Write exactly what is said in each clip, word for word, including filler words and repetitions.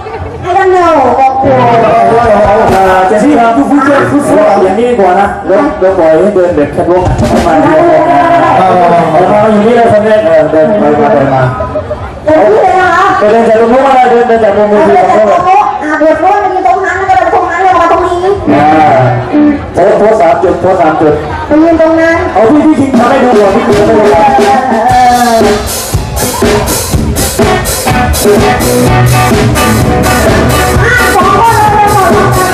I don't know บอกกูจะที่เราทุกผู้ช่วยผู้ช่วยอย่างนี้ดีกว่านะรถรถปล่อยให้เดินเด็กแค่รถเข้ามาที่นี่แล้วมาอยู่นี่เลยคนแรกเดินไปมาเดินมาเดินที่เลยนะคะเดินจากตรงนู้นมาเดินเดินจากตรงนู้นที่ตรงนู้นอ่าเดินโน้นมันมีตรงนั้นแล้วก็เดินตรงนั้นเลยมาตรงนี้อ่าโพสโพสสามจุดโพสสามจุดไปยืนตรงนั้นเอาพี่พี่ทิ้งทำให้ดูหัวพี่ทิ้งทำให้ดูหัวสองคนเลยสองคน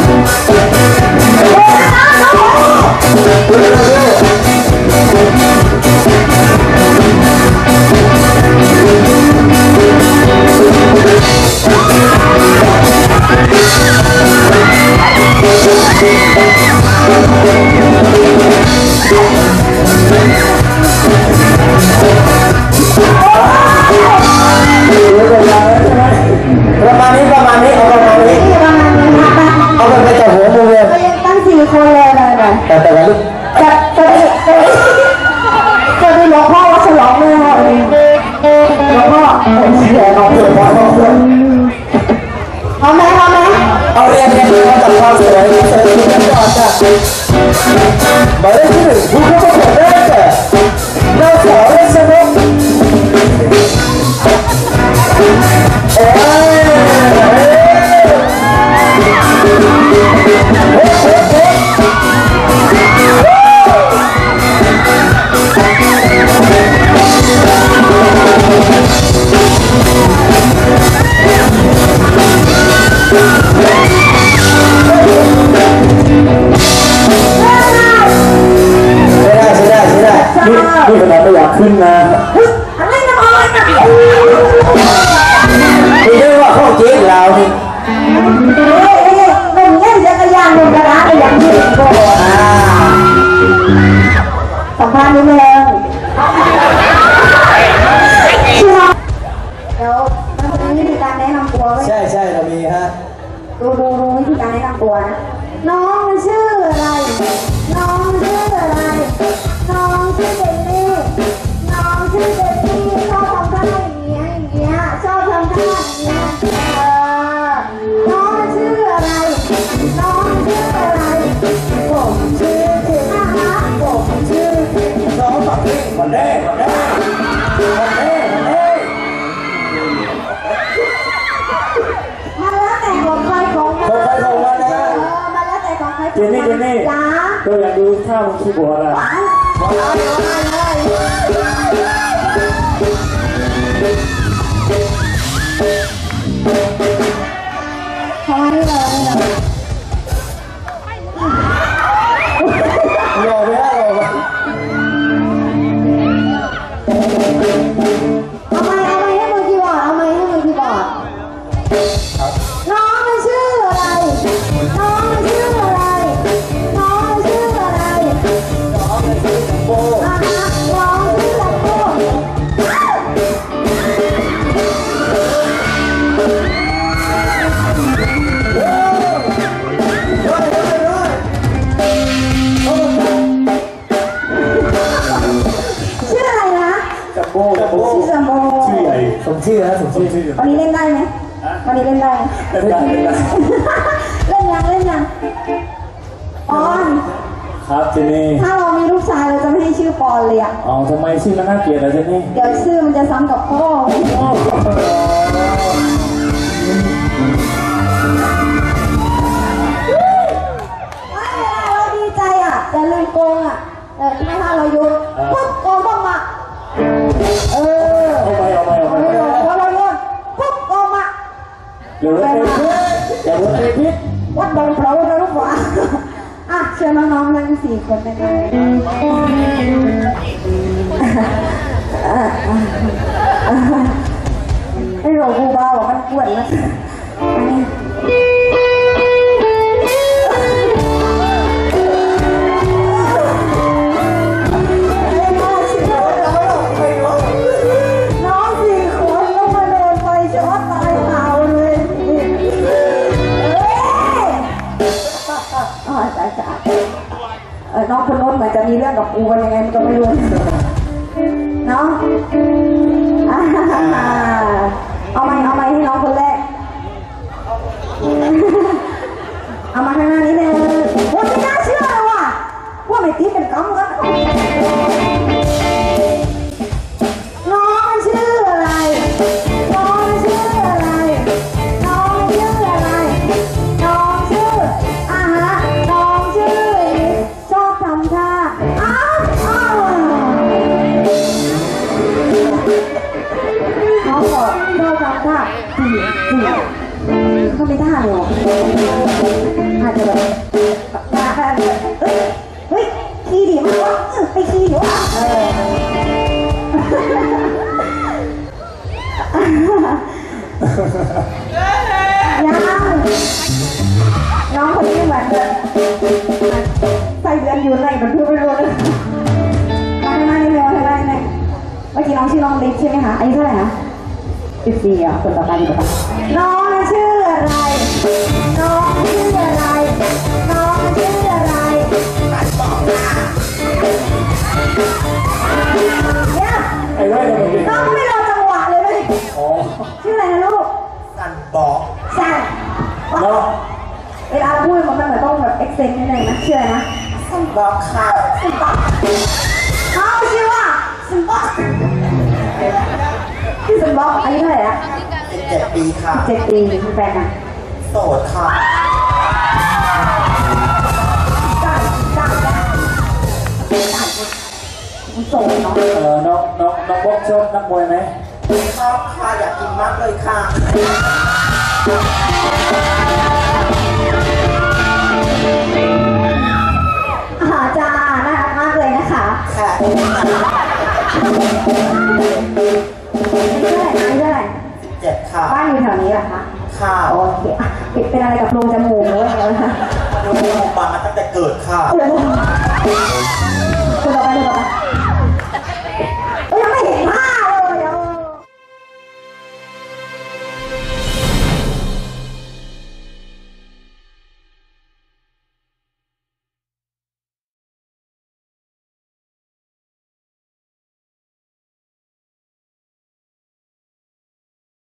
ประมาณนี้ประมาณนี้เอาประมาณนี้เอาไปจับหัวมือเลยตั้งสี่คนเลยเลยแต่แต่ละลูกจะจะจะจะได้หลวงพ่อว่าฉลองเลยหลวงพ่อเสียน้องเสียน้องเสียเอาไหมเอาไหมเอาเรียนเรียนเอาจากความสวยสวยที่กันก่อนจ้ะหมายเลขที่หนึ่งผู้เข้าประกวดได้แก่นางสาวเอสเอ็มเอ้นี่ขนาดไม่อยากขึ้นนะอะไรนะอะไรนะนี่เรียกว่าข้อเจ๊เรานี่เอ๊ะเอ๊ะเป็นเงี้ยจักรยานบนกระดาษอย่างนี้ก็สัมภาษณ์นิดนึงเดี๋ยวมันมีวิธีการแนะนำตัวไหมใช่ใช่เรามีฮะดูดูดูวิธีการแนะนำตัวนะน้องชื่ออะไรน้องชื่ออะไรน้องชื่อเดนนี่น้องชื่อเดนนี่ชอบทำท่าอย่างเงี้ยอย่างเงี้ยชอบทำท่าอย่างเงี้ยเออน้องชื่ออะไรน้องชื่ออะไรผมชื่อเด็กนะคะผมชื่อเด็กน้องตัดเองมาแน่มาแน่มาแน่มาแน่มันแล้วแต่ของใครของมันของใครของมันนะเออมันแล้วแต่ของใครเจนนี่เจนนี่จ้าก็อยากดูท่ามึงคีย์บอร์ดอะไรทำไมนี่เลยหล่อไหมฮะหล่อไหมเอาไมเอาไมให้มือคีย์บอร์ดเอาไมให้มือคีย์บอร์ดน้องมันชื่ออะไรน้องมันชื่ออะไรน้องมันชื่ออะไรน้องมันชื่อโบอ่ะน้องชื่อโบชื่ออะไรนะจัมโบ้จัมโบ้ชื่อจัมโบ้ชื่อใหญ่สมชื่อนะสมชื่อชื่อวันนี้เล่นได้ไหมวันนี้เล่นได้เล่นได้เล่นได้เล่นยังเล่นยังปอนครับเจนี่ถ้าเรามีลูกชายเราจะไม่ให้ชื่อปอนเลยอ่ะอ๋อทำไมชื่อมันน่าเกลียดอะเจนี่เดี๋ยวชื่อมันจะซ้ำกับพ่อไม่เวลาเราดีใจอ่ะอย่าลืมโกงอ่ะเออไม่ถ้าเรายุดปุ๊บโกงต้องมาเออเอาไปเอาไปเอาไปพอเราโยนปุ๊บโกงมาเดี๋ยวเราไปพิษเดี๋ยวเราไปพิษวัดโดนเผาแล้วลูกหวานอ่ะเชิญน้องๆทั้งสี่คนนะคะไอ้โรบูบ้าบอกมันปวดนะน้องสี่คนต้องมาโดนไฟช็อตตายเผาเลยอ๋อจ้าจ้าเออน้องคนโน้นเหมือนจะมีเรื่องกับกูกันยังไงมันก็ไม่รู้เนาะเอาไหมเอาไหมให้น้องคนแรกจริงเขาไม่ได้หรอกอาจจะแบบมาแบบเฮ้ยเฮ้ยขี้ดีมากวะไปขี้ดีวะเออยังน้องคนนี้เหมือนใส่เดือนอยู่ไหนมันพูดไม่รู้เลยมาได้ไหมเร็วได้ไหมเมื่อกี้น้องชื่อน้องลิฟใช่ไหมคะอายุเท่าไหร่นะสิบสี่อ่ะคนต่อไปดีกว่าน้องชื่ออะไรน้องชื่ออะไรน้องชื่ออะไรเนี่ยไอ้ไว้ทำไมดิน้องก็ไม่รอจังหวะเลยเลยอ๋อชื่ออะไรนะลูกสันบอกสั่งเนาะเวลาพูดมันเหมือนต้องแบบเอ็กเซนต์นิดนึงนะชื่ออะไรนะสันบอกค่ะสิบปะเขาชื่อว่าสิบปะชื่อสิบปะอายุเท่าไหร่ละสิบเจ็ดปีค่ะเจ็ดปีมีแฟนอ่ะโสดค่ะจ้าจ้าจ้าโสดเนาะเออน้องน้องน้องบอกชอบนักมวยไหมชอบค่ะอยากกินมากเลยค่ะอาหารจ้าน่ารักมากเลยนะคะค่ะอายุเท่าไหร่อายุเท่าไหร่สิบเจ็ดค่ะบ้านอยู่แถวนี้เหรอคะค่ะโอเคอ่ะเป็นอะไรกับโพรงจมูกเลยนะคะดูโรงพยาบาลมาตั้งแต่เกิดค่ะโอ้โห